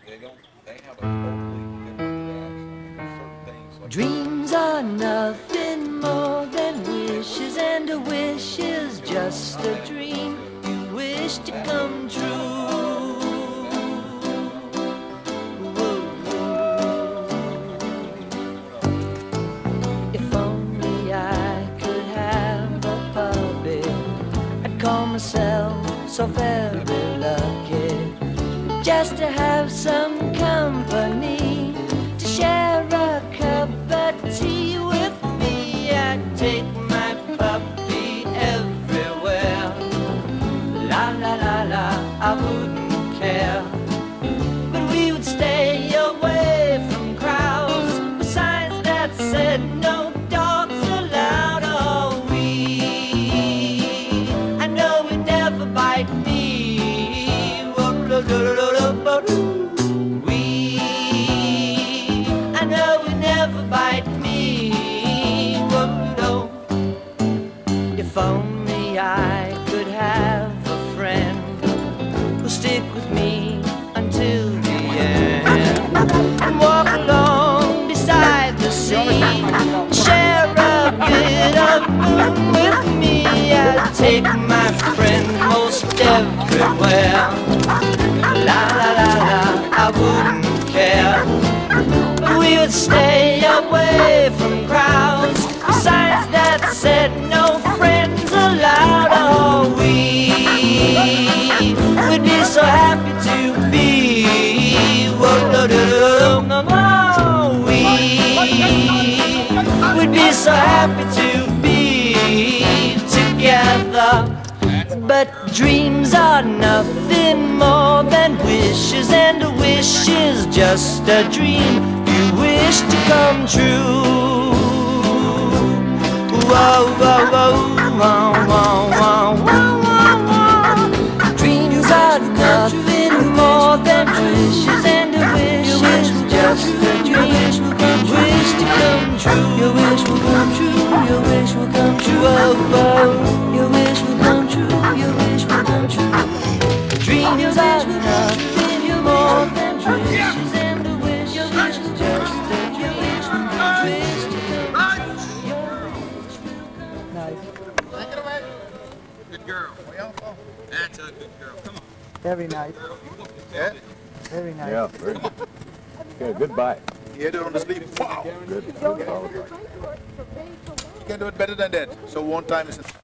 They have a totally different reaction. I mean, there's certain things like Dreams are nothing more than wishes, and a wish is just a dream you wish to come true. If only I could have a puppy, I'd call myself so very lucky, just to have some company, to share a cup of tea with me. I'd take my puppy everywhere. La la la la, I wouldn't care. But we would stay away from crowds, besides that said no dogs allowed. Oh, I know we'd never bite me. I know we'd never bite me. If only I could have a friend who'll stick with me until the end, and walk along beside the sea, share a bit of moon with me. I'd take my friend most everywhere. La la la la, I wouldn't care. But we would stay away from crowds, besides that said no friends allowed. Oh, we'd be so happy to be. We'd be so happy to be together. But dreams are nothing more than wishes, and a wish is just a dream you wish to come true. Whoa, whoa, whoa, whoa, whoa, whoa, whoa, whoa. Dreams are nothing more than wishes, and a wish is just a dream you wish to come true. Your wish will come true. Your wish will come true. Oh, oh. Your wish will come true. Your wish will come true. Dreams are nothing more than wishes, and a wish is just a dream. Wish to come true. Nice. Take it away. Good girl. That's a good girl. Come on. Very nice. Yeah. Very nice. Yeah, very good. Okay, good bite. You hit it on the sleeve. Wow. Good. You can't do it better than that. So one time is